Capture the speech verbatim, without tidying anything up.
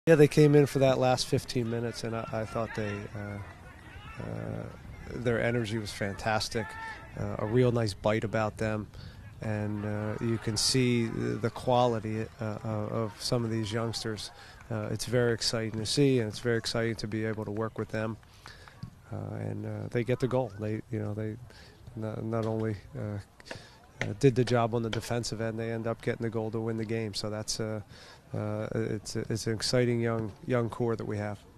Yeah, they came in for that last fifteen minutes, and I, I thought they uh, uh, their energy was fantastic. Uh, a real nice bite about them, and uh, you can see the quality uh, of some of these youngsters. Uh, it's very exciting to see, and it's very exciting to be able to work with them. Uh, and uh, they get the goal. They, you know, they not, not only uh, uh, did the job on the defensive end, they end up getting the goal to win the game. So that's uh, uh, it's it's an exciting young young core that we have.